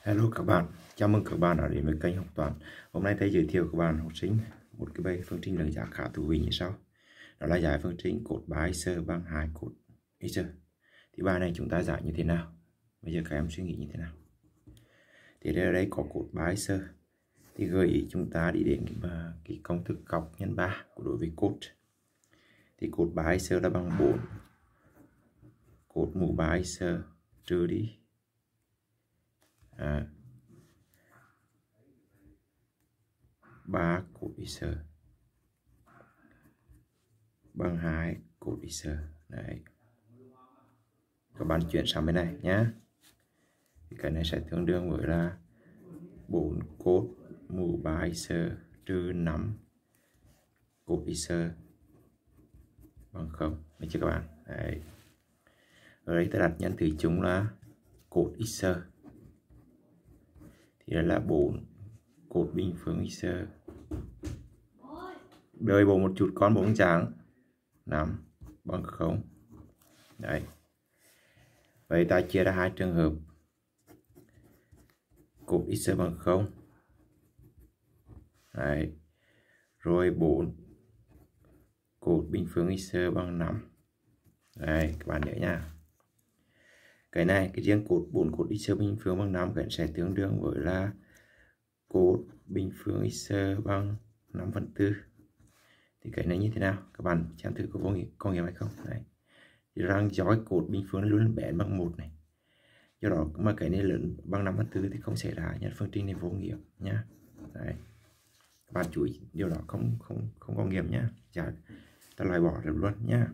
Hello các bạn, chào mừng các bạn đã đến với kênh Học Toán. Hôm nay thầy giới thiệu các bạn học sinh một cái bài phương trình lượng giác khá thú vị như sau. Đó là giải phương trình cột 3x bằng 2 cột x. Thì bài này chúng ta giải như thế nào? Bây giờ các em suy nghĩ như thế nào? Thì ở đây có cột 3x thì gợi ý chúng ta đi đến cái công thức góc nhân 3 của đối với cột. Thì cột 3x là bằng 4 cột mũ 3x trừ đi 3 cột x bằng 2 cột x. Đấy. Các bạn chuyển sang bên này nhé. Thì cái này sẽ tương đương với là 4 cột mũ 3x trừ 5 cột x bằng 0. Được chưa các bạn? Đấy. Ở đây ta đặt nhân tử chung là cột x. Thì đây là 4 cột bình phương x. Đợi bộ một chút con bóng trắng 5 bằng 0. Đấy. Vậy ta chia ra hai trường hợp. Cột x bằng 0. Đấy. Rồi 4 cột bình phương x bằng 5. Đấy, các bạn nhớ nha. Cái này, cái riêng cột 4 cột x bình phương bằng 5 cái sẽ tương đương với là cột bình phương x bằng 5/4. Thì cái này như thế nào? Các bạn xem thử có nghĩa hay không? Đấy. Thì rằng do cái cột bình phương nó luôn bén bằng 1 này. Do đó mà cái này lớn bằng 5/4 thì không xảy ra, nhân phương trình này vô nghiệm nhá. Đấy. Các bạn chú ý điều đó không có nghiệm nhá. Chả ta loại bỏ được luôn nhá.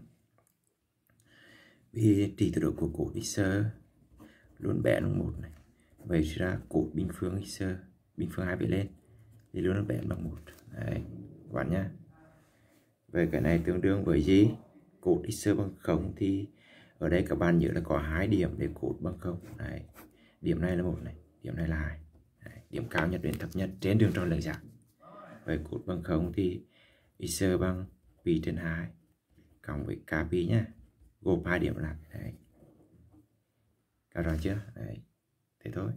Vì trị tuyệt đối của cột x luôn bén bằng 1 này. Vậy ra cột bình phương x bình phương 2 về lên thì luôn bén bằng 1. Đấy, các bạn nhá. Về cái này tương đương với gì? Cột x bằng 0 thì ở đây các bạn nhớ là có 2 điểm để cột bằng 0. Đấy. Điểm này là 1 này, điểm này là 2. Đấy. Điểm cao nhất đến thấp nhất trên đường tròn lượng giác. Vậy cột bằng 0 thì x bằng pi trên 2 cộng với k pi nhá. Gộp 2 điểm lại. Đấy. Cả rồi chưa? Đấy. Thế thôi.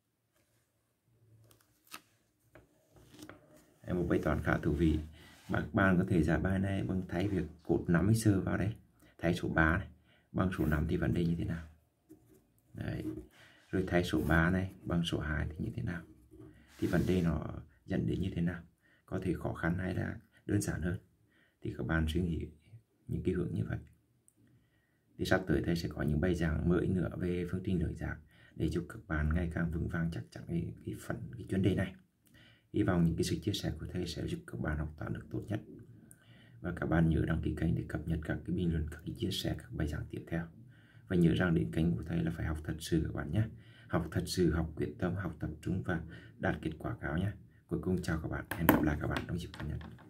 Đấy, một bài toán khá thú vị. Các bạn có thể giải bài này bằng thay việc cột 5x vào đây. Thay số 3 này bằng số 5 thì vấn đề như thế nào? Đấy. Rồi thay số 3 này bằng số 2 thì như thế nào? Thì vấn đề nó dẫn đến như thế nào? Có thể khó khăn hay là đơn giản hơn? Thì các bạn suy nghĩ những cái hướng như vậy. Thì sắp tới thầy sẽ có những bài giảng mới nữa về phương trình lượng giác để giúp các bạn ngày càng vững vàng chắc chắn cái chuyên đề này. Hy vọng những cái sự chia sẻ của thầy sẽ giúp các bạn học toán được tốt nhất. Và các bạn nhớ đăng ký kênh để cập nhật các cái bình luận, các cái chia sẻ, các bài giảng tiếp theo. Và nhớ rằng đến kênh của thầy là phải học thật sự các bạn nhé. Học thật sự, học quyết tâm, học tập trung và đạt kết quả cao nhé. Cuối cùng chào các bạn, hẹn gặp lại các bạn trong dịp tới nhất.